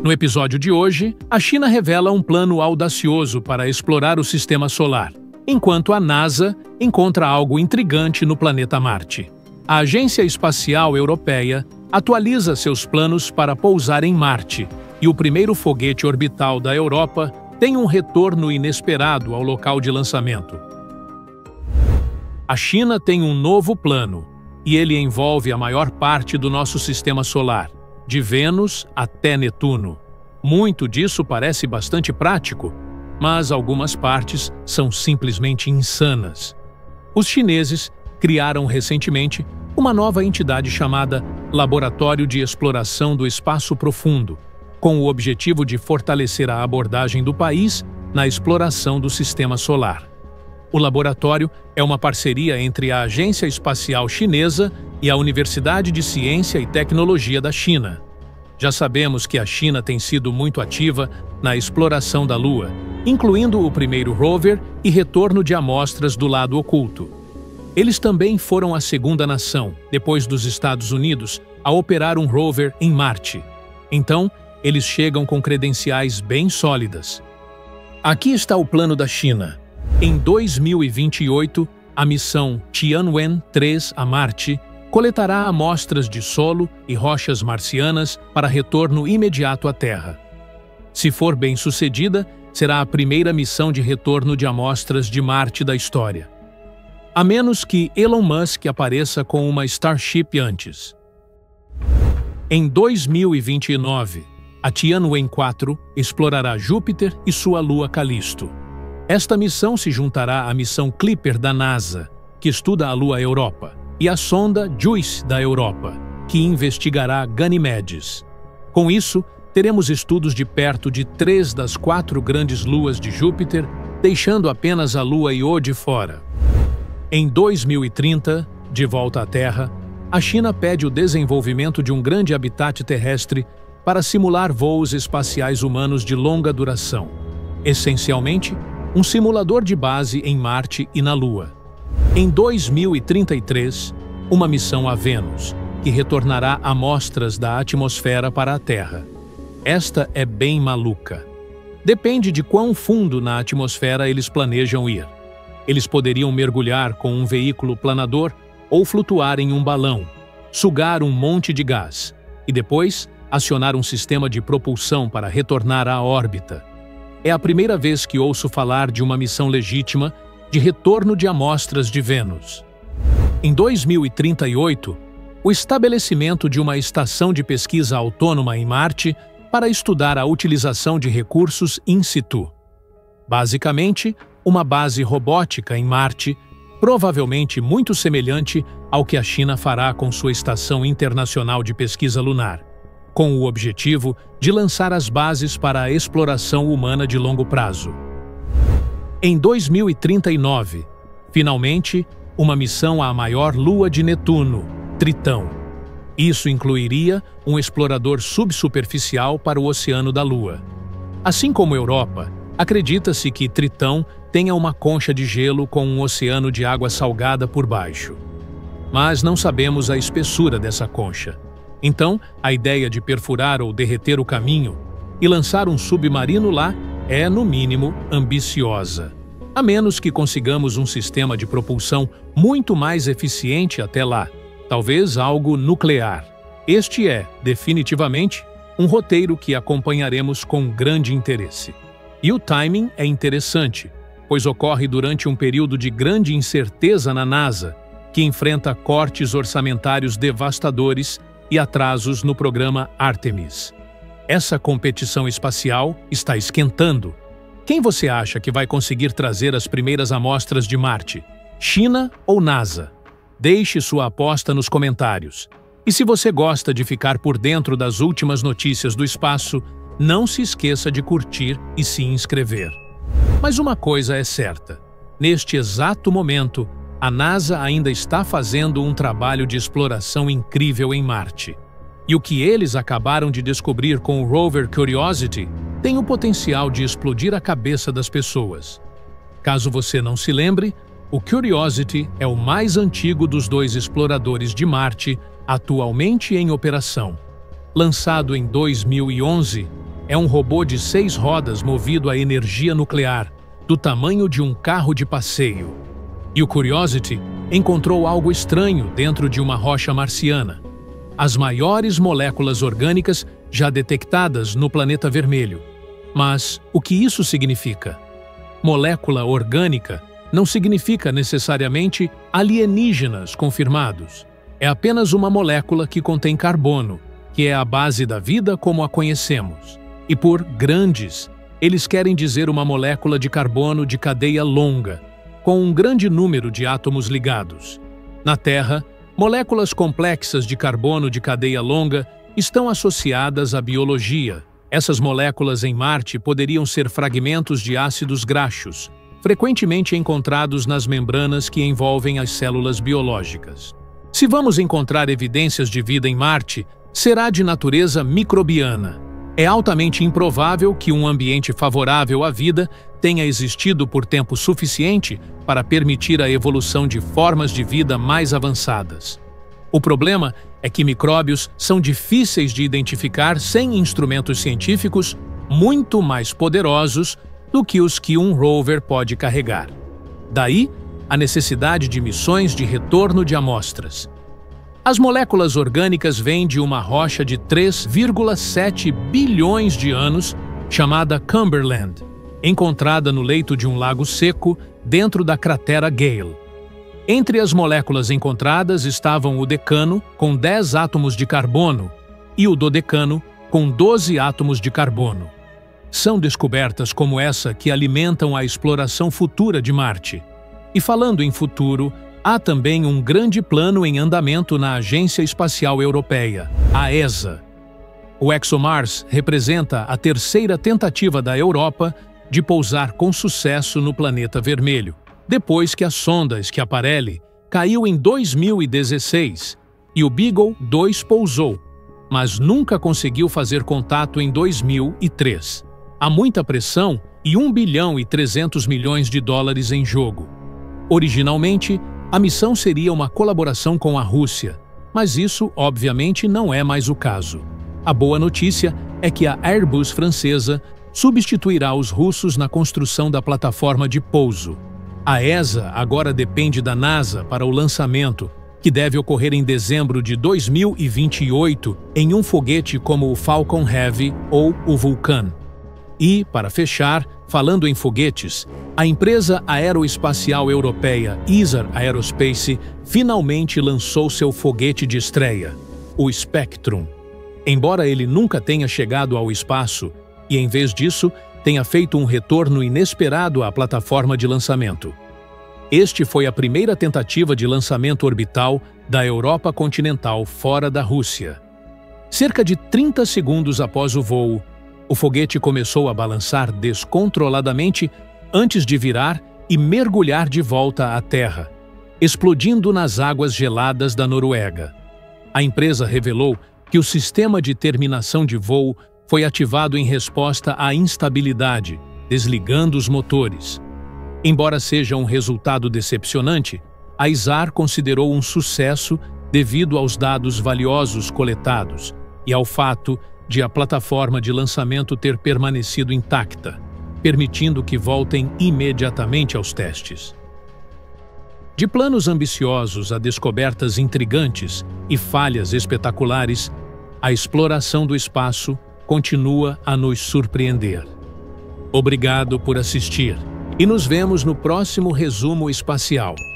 No episódio de hoje, a China revela um plano audacioso para explorar o sistema solar, enquanto a NASA encontra algo intrigante no planeta Marte. A Agência Espacial Europeia atualiza seus planos para pousar em Marte, e o primeiro foguete orbital da Europa tem um retorno inesperado ao local de lançamento. A China tem um novo plano, e ele envolve a maior parte do nosso sistema solar, de Vênus até Netuno. Muito disso parece bastante prático, mas algumas partes são simplesmente insanas. Os chineses criaram recentemente uma nova entidade chamada Laboratório de Exploração do Espaço Profundo, com o objetivo de fortalecer a abordagem do país na exploração do sistema solar. O laboratório é uma parceria entre a Agência Espacial Chinesa e a Universidade de Ciência e Tecnologia da China. Já sabemos que a China tem sido muito ativa na exploração da Lua, incluindo o primeiro rover e retorno de amostras do lado oculto. Eles também foram a segunda nação, depois dos Estados Unidos, a operar um rover em Marte. Então, eles chegam com credenciais bem sólidas. Aqui está o plano da China. Em 2028, a missão Tianwen-3 a Marte coletará amostras de solo e rochas marcianas para retorno imediato à Terra. Se for bem-sucedida, será a primeira missão de retorno de amostras de Marte da história. A menos que Elon Musk apareça com uma Starship antes. Em 2029, a Tianwen-4 explorará Júpiter e sua lua Calisto. Esta missão se juntará à missão Clipper da NASA, que estuda a lua Europa, e a sonda JUICE da Europa, que investigará Ganimedes. Com isso, teremos estudos de perto de 3 das 4 grandes luas de Júpiter, deixando apenas a lua Io de fora. Em 2030, de volta à Terra, a China pede o desenvolvimento de um grande habitat terrestre para simular voos espaciais humanos de longa duração. Essencialmente, um simulador de base em Marte e na Lua. Em 2033, uma missão a Vênus, que retornará amostras da atmosfera para a Terra. Esta é bem maluca. Depende de quão fundo na atmosfera eles planejam ir. Eles poderiam mergulhar com um veículo planador ou flutuar em um balão, sugar um monte de gás e depois acionar um sistema de propulsão para retornar à órbita. É a primeira vez que ouço falar de uma missão legítima de retorno de amostras de Vênus. Em 2038, o estabelecimento de uma estação de pesquisa autônoma em Marte para estudar a utilização de recursos in situ. Basicamente, uma base robótica em Marte, provavelmente muito semelhante ao que a China fará com sua Estação Internacional de Pesquisa Lunar, com o objetivo de lançar as bases para a exploração humana de longo prazo. Em 2039, finalmente, uma missão à maior lua de Netuno, Tritão. Isso incluiria um explorador subsuperficial para o Oceano da Lua. Assim como Europa, acredita-se que Tritão tenha uma concha de gelo com um oceano de água salgada por baixo. Mas não sabemos a espessura dessa concha. Então, a ideia de perfurar ou derreter o caminho e lançar um submarino lá é, no mínimo, ambiciosa. A menos que consigamos um sistema de propulsão muito mais eficiente até lá, talvez algo nuclear. Este é, definitivamente, um roteiro que acompanharemos com grande interesse. E o timing é interessante, pois ocorre durante um período de grande incerteza na NASA, que enfrenta cortes orçamentários devastadores e atrasos no programa Artemis. Essa competição espacial está esquentando. Quem você acha que vai conseguir trazer as primeiras amostras de Marte? China ou NASA? Deixe sua aposta nos comentários. E se você gosta de ficar por dentro das últimas notícias do espaço, não se esqueça de curtir e se inscrever. Mas uma coisa é certa: neste exato momento, a NASA ainda está fazendo um trabalho de exploração incrível em Marte. E o que eles acabaram de descobrir com o rover Curiosity tem o potencial de explodir a cabeça das pessoas. Caso você não se lembre, o Curiosity é o mais antigo dos 2 exploradores de Marte atualmente em operação. Lançado em 2011, é um robô de 6 rodas movido a energia nuclear, do tamanho de um carro de passeio. E o Curiosity encontrou algo estranho dentro de uma rocha marciana. As maiores moléculas orgânicas já detectadas no planeta vermelho. Mas o que isso significa? Molécula orgânica não significa necessariamente alienígenas confirmados. É apenas uma molécula que contém carbono, que é a base da vida como a conhecemos. E por grandes, eles querem dizer uma molécula de carbono de cadeia longa, com um grande número de átomos ligados. Na Terra, moléculas complexas de carbono de cadeia longa estão associadas à biologia. Essas moléculas em Marte poderiam ser fragmentos de ácidos graxos, frequentemente encontrados nas membranas que envolvem as células biológicas. Se vamos encontrar evidências de vida em Marte, será de natureza microbiana. É altamente improvável que um ambiente favorável à vida tenha existido por tempo suficiente para permitir a evolução de formas de vida mais avançadas. O problema é que micróbios são difíceis de identificar sem instrumentos científicos muito mais poderosos do que os que um rover pode carregar. Daí, a necessidade de missões de retorno de amostras. As moléculas orgânicas vêm de uma rocha de 3,7 bilhões de anos chamada Cumberland, encontrada no leito de um lago seco dentro da cratera Gale. Entre as moléculas encontradas estavam o decano, com 10 átomos de carbono, e o dodecano, com 12 átomos de carbono. São descobertas como essa que alimentam a exploração futura de Marte. E falando em futuro, há também um grande plano em andamento na Agência Espacial Europeia, a ESA. O ExoMars representa a terceira tentativa da Europa de pousar com sucesso no planeta vermelho, depois que a sonda Schiaparelli caiu em 2016 e o Beagle 2 pousou, mas nunca conseguiu fazer contato em 2003. Há muita pressão e 1 bilhão e 300 milhões de dólares em jogo. Originalmente, a missão seria uma colaboração com a Rússia, mas isso, obviamente, não é mais o caso. A boa notícia é que a Airbus francesa substituirá os russos na construção da plataforma de pouso. A ESA agora depende da NASA para o lançamento, que deve ocorrer em dezembro de 2028 em um foguete como o Falcon Heavy ou o Vulcan. E, para fechar, falando em foguetes, a empresa aeroespacial europeia ESA Aerospace finalmente lançou seu foguete de estreia, o Spectrum. Embora ele nunca tenha chegado ao espaço e, em vez disso, tenha feito um retorno inesperado à plataforma de lançamento. Este foi a primeira tentativa de lançamento orbital da Europa continental fora da Rússia. Cerca de 30 segundos após o voo, o foguete começou a balançar descontroladamente antes de virar e mergulhar de volta à Terra, explodindo nas águas geladas da Noruega. A empresa revelou que o sistema de terminação de voo foi ativado em resposta à instabilidade, desligando os motores. Embora seja um resultado decepcionante, a ISAR considerou um sucesso devido aos dados valiosos coletados e ao fato de a plataforma de lançamento ter permanecido intacta, permitindo que voltem imediatamente aos testes. De planos ambiciosos a descobertas intrigantes e falhas espetaculares, a exploração do espaço continua a nos surpreender. Obrigado por assistir e nos vemos no próximo resumo espacial.